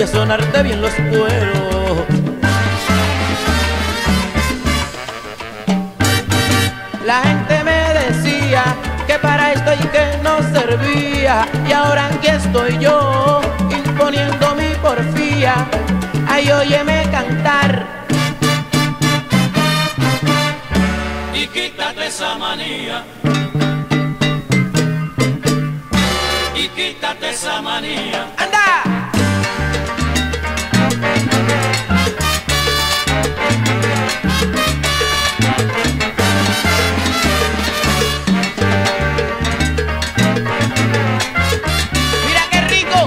de sonarte bien los cueros. La gente me decía que para esto y que no servía, y ahora aquí estoy yo imponiendo mi porfía. Ay, óyeme cantar y quítate esa manía, y quítate esa manía. ¡Anda! Mira qué rico.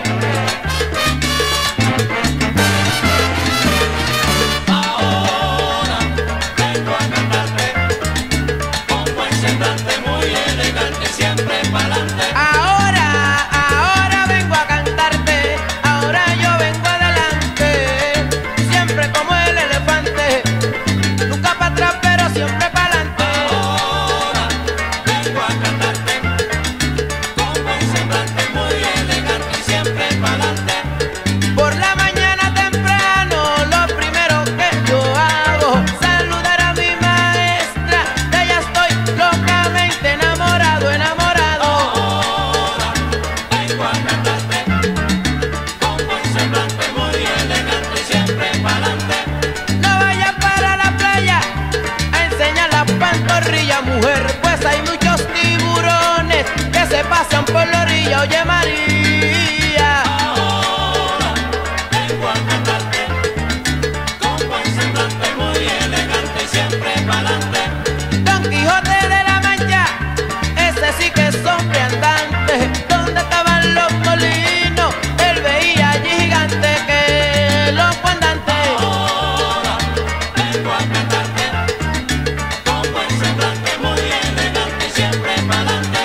Ahora vengo a cantarte con buen semblante, muy elegante, siempre pa'lante. Ahora vengo a cantarte, ahora yo vengo adelante, siempre como el elefante, nunca para atrás pero siempre para adelante. Ahora vengo a cantarte con buen semblante, muy elegante, siempre pa'lante. Por la mañana temprano lo primero que yo hago, saludar a mi maestra, de ella estoy locamente enamorado, enamorado. Ahora vengo a cantarte con buen semblante, muy elegante, siempre pa'lante. No vayas para la playa a enseñar la pantorrilla, mujer, pues hay muchos tiburones que se pasan por la orilla. Oye María, Ahora vengo a cantarte con buen semblante, muy elegante, siempre pa'lante. Don Quijote de la Mancha, ese sí que es hombre andante. Donde estaban los molinos, él veía allí gigante que los andantes. Ahora vengo a cantarte con buen semblante, muy elegante, siempre pa'lante.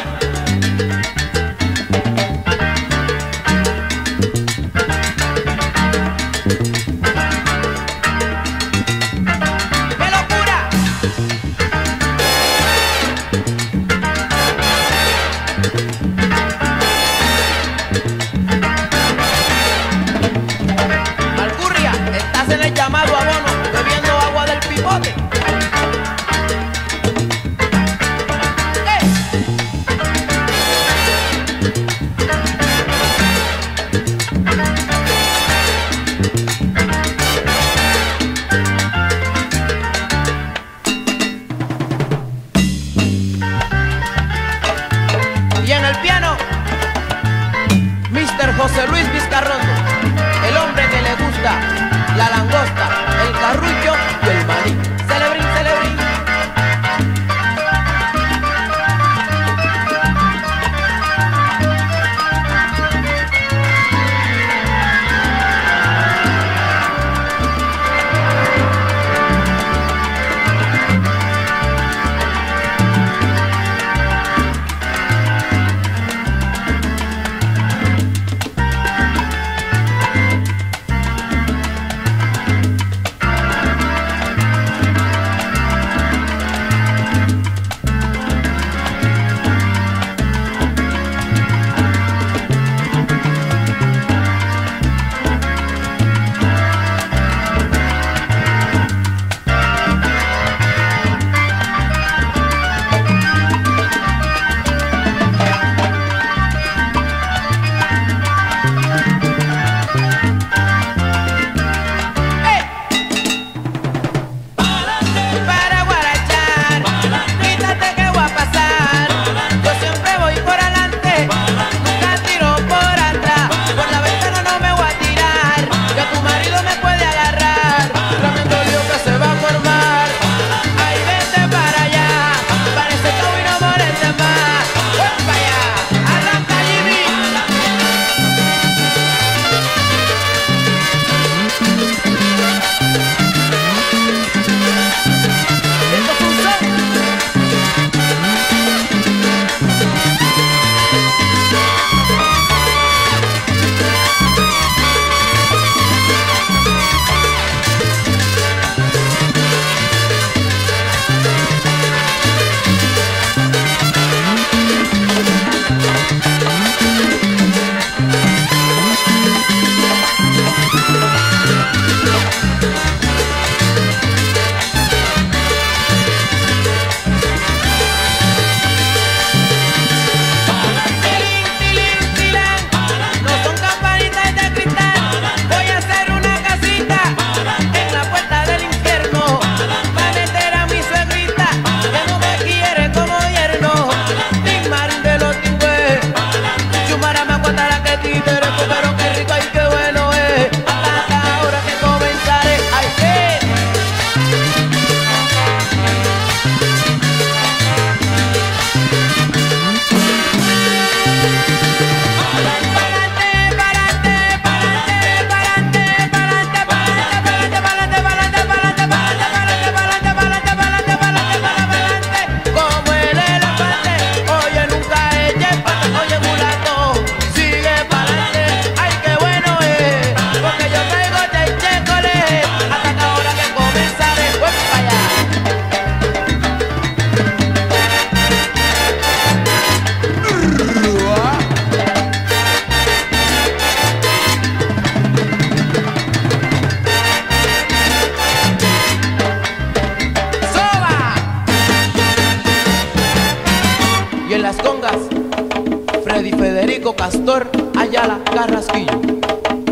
¡Qué locura! Alcurria, estás en el llamado abono, bebiendo agua del pipote. ¡Eh! Y en el piano, Mr. José Luis Vizcarrondo, el hombre que le gusta la langosta, el carrucho y el maní. Celebrín, celebrín. merengue, pero qué rico y qué bueno es. Hasta la hora que comenzaré. ¡Ay, qué! Como el elefante, oye nunca eches pata, oye mulato, sigue pa'lante, ay qué bueno es, porque yo traigo checole, hasta la hora que comenzaré, pues para allá. ¡Soba! Y en las congas, Freddy Federico Castor Ayala Carrasquillo.